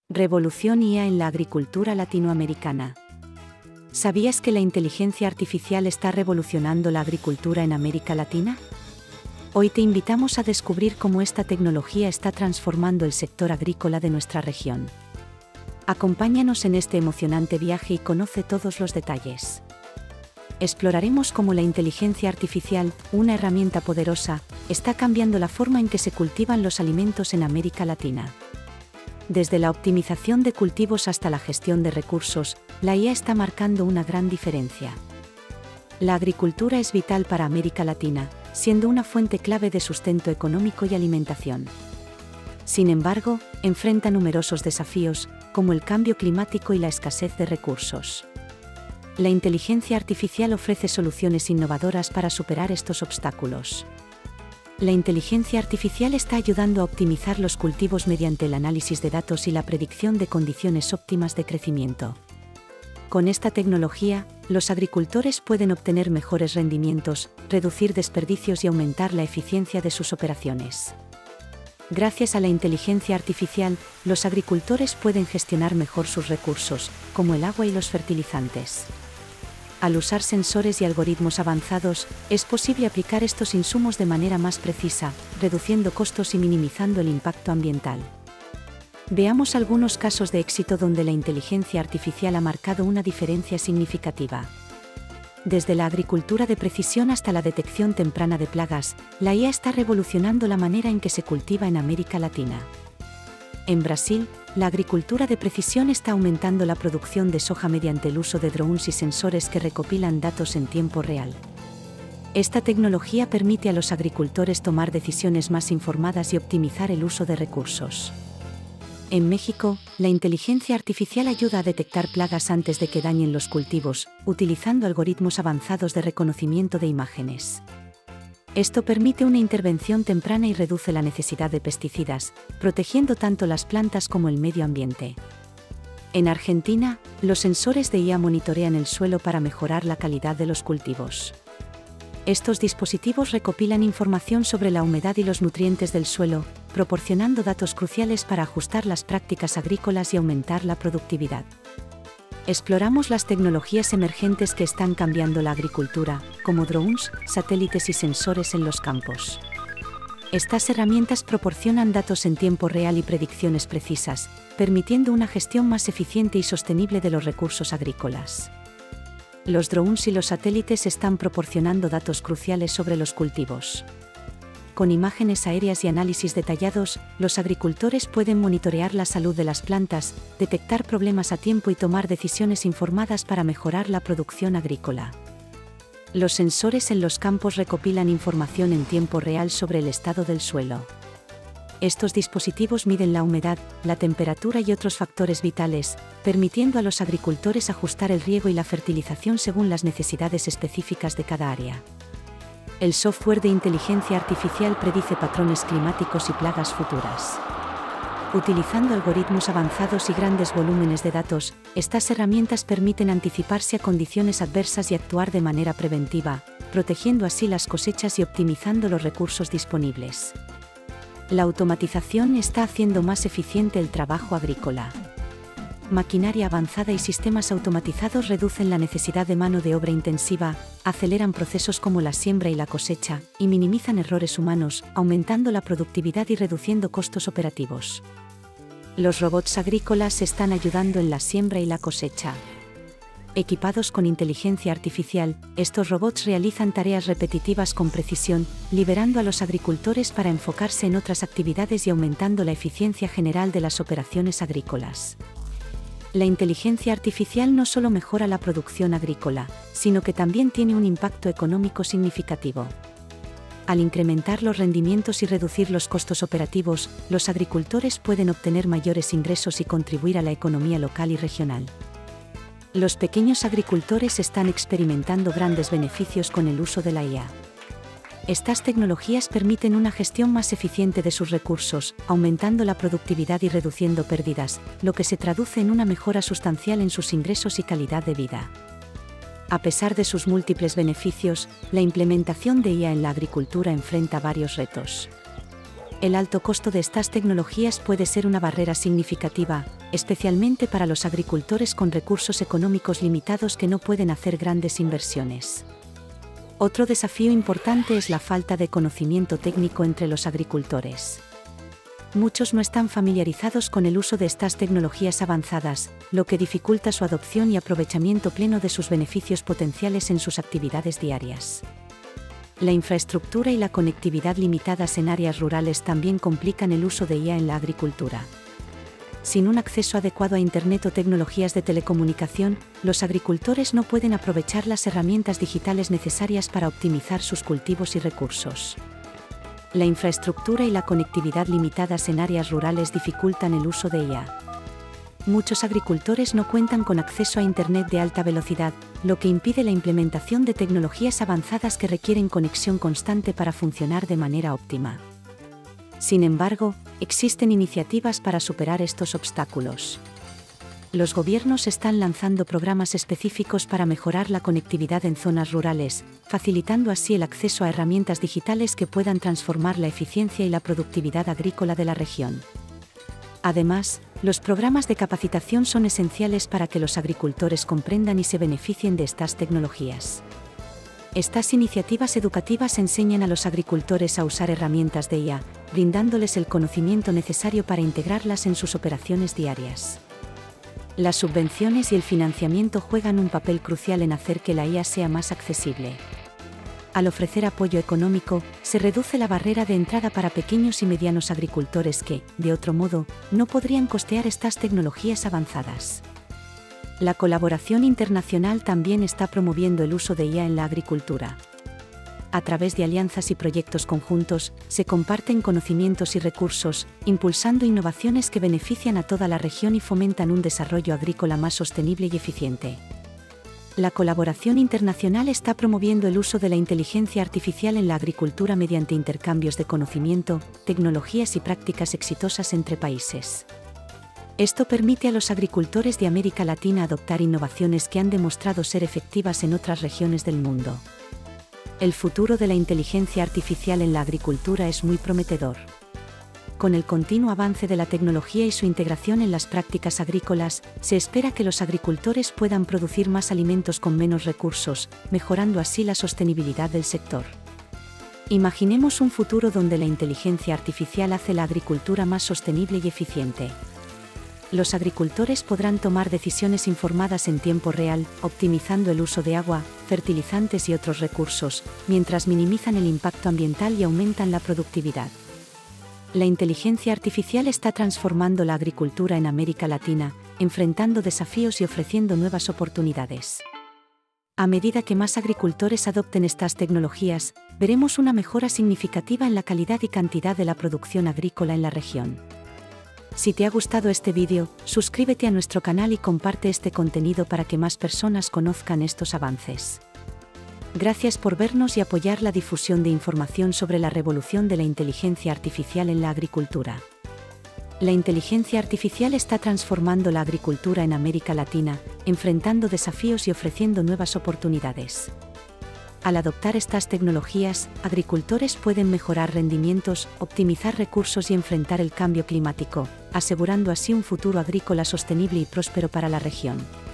Revolución IA en la agricultura latinoamericana. ¿Sabías que la inteligencia artificial está revolucionando la agricultura en América Latina? Hoy te invitamos a descubrir cómo esta tecnología está transformando el sector agrícola de nuestra región. Acompáñanos en este emocionante viaje y conoce todos los detalles. Exploraremos cómo la inteligencia artificial, una herramienta poderosa, está cambiando la forma en que se cultivan los alimentos en América Latina. Desde la optimización de cultivos hasta la gestión de recursos, la IA está marcando una gran diferencia. La agricultura es vital para América Latina, siendo una fuente clave de sustento económico y alimentación. Sin embargo, enfrenta numerosos desafíos, como el cambio climático y la escasez de recursos. La inteligencia artificial ofrece soluciones innovadoras para superar estos obstáculos. La inteligencia artificial está ayudando a optimizar los cultivos mediante el análisis de datos y la predicción de condiciones óptimas de crecimiento. Con esta tecnología, los agricultores pueden obtener mejores rendimientos, reducir desperdicios y aumentar la eficiencia de sus operaciones. Gracias a la inteligencia artificial, los agricultores pueden gestionar mejor sus recursos, como el agua y los fertilizantes. Al usar sensores y algoritmos avanzados, es posible aplicar estos insumos de manera más precisa, reduciendo costos y minimizando el impacto ambiental. Veamos algunos casos de éxito donde la inteligencia artificial ha marcado una diferencia significativa. Desde la agricultura de precisión hasta la detección temprana de plagas, la IA está revolucionando la manera en que se cultiva en América Latina. En Brasil, la agricultura de precisión está aumentando la producción de soja mediante el uso de drones y sensores que recopilan datos en tiempo real. Esta tecnología permite a los agricultores tomar decisiones más informadas y optimizar el uso de recursos. En México, la inteligencia artificial ayuda a detectar plagas antes de que dañen los cultivos, utilizando algoritmos avanzados de reconocimiento de imágenes. Esto permite una intervención temprana y reduce la necesidad de pesticidas, protegiendo tanto las plantas como el medio ambiente. En Argentina, los sensores de IA monitorean el suelo para mejorar la calidad de los cultivos. Estos dispositivos recopilan información sobre la humedad y los nutrientes del suelo, proporcionando datos cruciales para ajustar las prácticas agrícolas y aumentar la productividad. Exploramos las tecnologías emergentes que están cambiando la agricultura, como drones, satélites y sensores en los campos. Estas herramientas proporcionan datos en tiempo real y predicciones precisas, permitiendo una gestión más eficiente y sostenible de los recursos agrícolas. Los drones y los satélites están proporcionando datos cruciales sobre los cultivos. Con imágenes aéreas y análisis detallados, los agricultores pueden monitorear la salud de las plantas, detectar problemas a tiempo y tomar decisiones informadas para mejorar la producción agrícola. Los sensores en los campos recopilan información en tiempo real sobre el estado del suelo. Estos dispositivos miden la humedad, la temperatura y otros factores vitales, permitiendo a los agricultores ajustar el riego y la fertilización según las necesidades específicas de cada área. El software de inteligencia artificial predice patrones climáticos y plagas futuras. Utilizando algoritmos avanzados y grandes volúmenes de datos, estas herramientas permiten anticiparse a condiciones adversas y actuar de manera preventiva, protegiendo así las cosechas y optimizando los recursos disponibles. La automatización está haciendo más eficiente el trabajo agrícola. Maquinaria avanzada y sistemas automatizados reducen la necesidad de mano de obra intensiva, aceleran procesos como la siembra y la cosecha, y minimizan errores humanos, aumentando la productividad y reduciendo costos operativos. Los robots agrícolas están ayudando en la siembra y la cosecha. Equipados con inteligencia artificial, estos robots realizan tareas repetitivas con precisión, liberando a los agricultores para enfocarse en otras actividades y aumentando la eficiencia general de las operaciones agrícolas. La inteligencia artificial no solo mejora la producción agrícola, sino que también tiene un impacto económico significativo. Al incrementar los rendimientos y reducir los costos operativos, los agricultores pueden obtener mayores ingresos y contribuir a la economía local y regional. Los pequeños agricultores están experimentando grandes beneficios con el uso de la IA. Estas tecnologías permiten una gestión más eficiente de sus recursos, aumentando la productividad y reduciendo pérdidas, lo que se traduce en una mejora sustancial en sus ingresos y calidad de vida. A pesar de sus múltiples beneficios, la implementación de IA en la agricultura enfrenta varios retos. El alto costo de estas tecnologías puede ser una barrera significativa, especialmente para los agricultores con recursos económicos limitados que no pueden hacer grandes inversiones. Otro desafío importante es la falta de conocimiento técnico entre los agricultores. Muchos no están familiarizados con el uso de estas tecnologías avanzadas, lo que dificulta su adopción y aprovechamiento pleno de sus beneficios potenciales en sus actividades diarias. La infraestructura y la conectividad limitadas en áreas rurales también complican el uso de IA en la agricultura. Sin un acceso adecuado a Internet o tecnologías de telecomunicación, los agricultores no pueden aprovechar las herramientas digitales necesarias para optimizar sus cultivos y recursos. La infraestructura y la conectividad limitadas en áreas rurales dificultan el uso de IA. Muchos agricultores no cuentan con acceso a Internet de alta velocidad, lo que impide la implementación de tecnologías avanzadas que requieren conexión constante para funcionar de manera óptima. Sin embargo, existen iniciativas para superar estos obstáculos. Los gobiernos están lanzando programas específicos para mejorar la conectividad en zonas rurales, facilitando así el acceso a herramientas digitales que puedan transformar la eficiencia y la productividad agrícola de la región. Además, los programas de capacitación son esenciales para que los agricultores comprendan y se beneficien de estas tecnologías. Estas iniciativas educativas enseñan a los agricultores a usar herramientas de IA, brindándoles el conocimiento necesario para integrarlas en sus operaciones diarias. Las subvenciones y el financiamiento juegan un papel crucial en hacer que la IA sea más accesible. Al ofrecer apoyo económico, se reduce la barrera de entrada para pequeños y medianos agricultores que, de otro modo, no podrían costear estas tecnologías avanzadas. La colaboración internacional también está promoviendo el uso de IA en la agricultura. A través de alianzas y proyectos conjuntos, se comparten conocimientos y recursos, impulsando innovaciones que benefician a toda la región y fomentan un desarrollo agrícola más sostenible y eficiente. La colaboración internacional está promoviendo el uso de la inteligencia artificial en la agricultura mediante intercambios de conocimiento, tecnologías y prácticas exitosas entre países. Esto permite a los agricultores de América Latina adoptar innovaciones que han demostrado ser efectivas en otras regiones del mundo. El futuro de la inteligencia artificial en la agricultura es muy prometedor. Con el continuo avance de la tecnología y su integración en las prácticas agrícolas, se espera que los agricultores puedan producir más alimentos con menos recursos, mejorando así la sostenibilidad del sector. Imaginemos un futuro donde la inteligencia artificial hace la agricultura más sostenible y eficiente. Los agricultores podrán tomar decisiones informadas en tiempo real, optimizando el uso de agua, fertilizantes y otros recursos, mientras minimizan el impacto ambiental y aumentan la productividad. La inteligencia artificial está transformando la agricultura en América Latina, enfrentando desafíos y ofreciendo nuevas oportunidades. A medida que más agricultores adopten estas tecnologías, veremos una mejora significativa en la calidad y cantidad de la producción agrícola en la región. Si te ha gustado este vídeo, suscríbete a nuestro canal y comparte este contenido para que más personas conozcan estos avances. Gracias por vernos y apoyar la difusión de información sobre la revolución de la inteligencia artificial en la agricultura. La inteligencia artificial está transformando la agricultura en América Latina, enfrentando desafíos y ofreciendo nuevas oportunidades. Al adoptar estas tecnologías, agricultores pueden mejorar rendimientos, optimizar recursos y enfrentar el cambio climático, asegurando así un futuro agrícola sostenible y próspero para la región.